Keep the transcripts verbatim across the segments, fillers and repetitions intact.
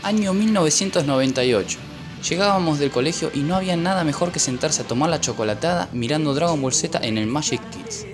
Año mil novecientos noventa y ocho. Llegábamos del colegio y no había nada mejor que sentarse a tomar la chocolatada mirando Dragon Ball Z en el Magic Kids.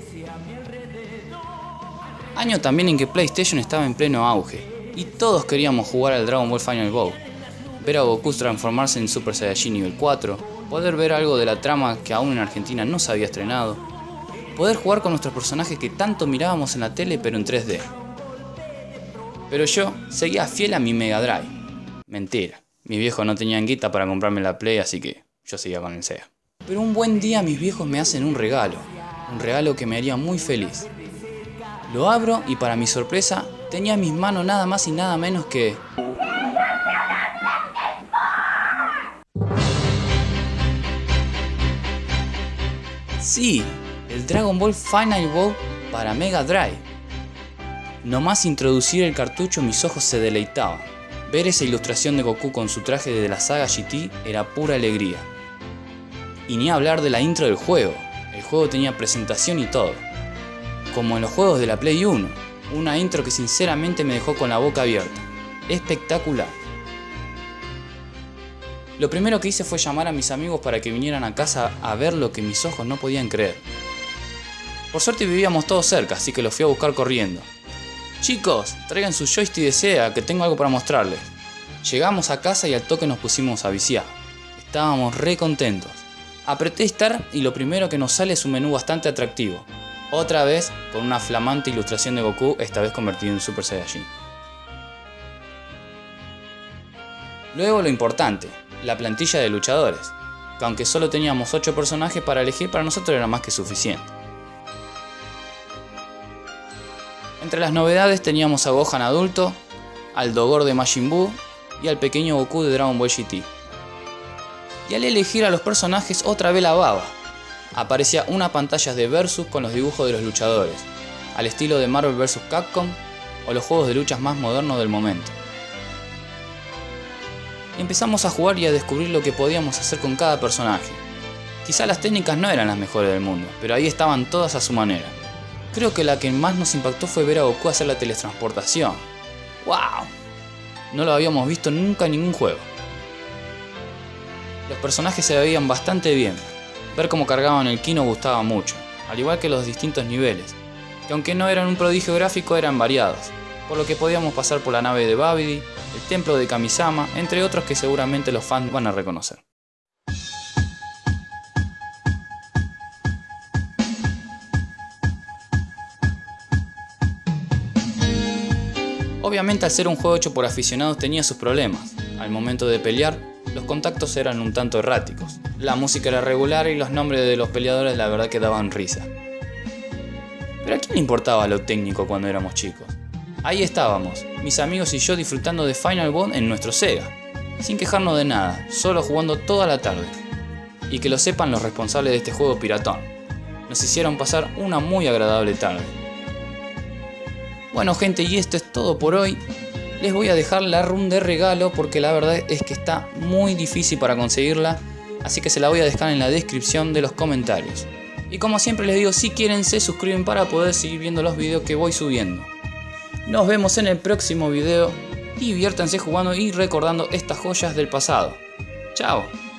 Año también en que PlayStation estaba en pleno auge y todos queríamos jugar al Dragon Ball Final Bout, ver a Goku transformarse en Super Saiyajin nivel cuatro, poder ver algo de la trama que aún en Argentina no se había estrenado, poder jugar con nuestros personajes que tanto mirábamos en la tele pero en tres D. Pero yo seguía fiel a mi Mega Drive. Mentira, mis viejos no tenían guita para comprarme la Play, así que yo seguía con el Sega. Pero un buen día mis viejos me hacen un regalo, un regalo que me haría muy feliz. Lo abro y para mi sorpresa tenía en mis manos nada más y nada menos que... Sí, el Dragon Ball Final Bout para Mega Drive. Nomás introducir el cartucho mis ojos se deleitaban. Ver esa ilustración de Goku con su traje de la saga G T era pura alegría. Y ni hablar de la intro del juego. El juego tenía presentación y todo. Como en los juegos de la Play uno. Una intro que sinceramente me dejó con la boca abierta. Espectacular. Lo primero que hice fue llamar a mis amigos para que vinieran a casa a ver lo que mis ojos no podían creer. Por suerte vivíamos todos cerca, así que los fui a buscar corriendo. Chicos, traigan su joystick de Sega que tengo algo para mostrarles. Llegamos a casa y al toque nos pusimos a viciar. Estábamos re contentos. Apreté Start y lo primero que nos sale es un menú bastante atractivo. Otra vez con una flamante ilustración de Goku, esta vez convertido en Super Saiyajin. Luego lo importante, la plantilla de luchadores, que aunque solo teníamos ocho personajes para elegir, para nosotros era más que suficiente. Entre las novedades teníamos a Gohan adulto, al Dogor de Majin Buu y al pequeño Goku de Dragon Ball G T. Y al elegir a los personajes otra vez la baba. Aparecía una pantalla de versus con los dibujos de los luchadores, al estilo de Marvel versus. Capcom o los juegos de luchas más modernos del momento. Empezamos a jugar y a descubrir lo que podíamos hacer con cada personaje. Quizá las técnicas no eran las mejores del mundo, pero ahí estaban todas a su manera. Creo que la que más nos impactó fue ver a Goku hacer la teletransportación. ¡Wow! No lo habíamos visto nunca en ningún juego. Los personajes se veían bastante bien. Ver cómo cargaban el ki nos gustaba mucho, al igual que los distintos niveles, que aunque no eran un prodigio gráfico eran variados, por lo que podíamos pasar por la nave de Babidi, el templo de Kamisama, entre otros que seguramente los fans van a reconocer. Obviamente al ser un juego hecho por aficionados tenía sus problemas. Al momento de pelear, los contactos eran un tanto erráticos. La música era regular y los nombres de los peleadores la verdad que daban risa. Pero ¿a quién le importaba lo técnico cuando éramos chicos? Ahí estábamos, mis amigos y yo disfrutando de Final Bout en nuestro Sega, sin quejarnos de nada, solo jugando toda la tarde. Y que lo sepan los responsables de este juego piratón. Nos hicieron pasar una muy agradable tarde. Bueno gente, y esto es todo por hoy. Les voy a dejar la run de regalo porque la verdad es que está muy difícil para conseguirla, así que se la voy a dejar en la descripción de los comentarios. Y como siempre les digo, si quieren se suscriben para poder seguir viendo los videos que voy subiendo. Nos vemos en el próximo video, diviértanse jugando y recordando estas joyas del pasado. Chao.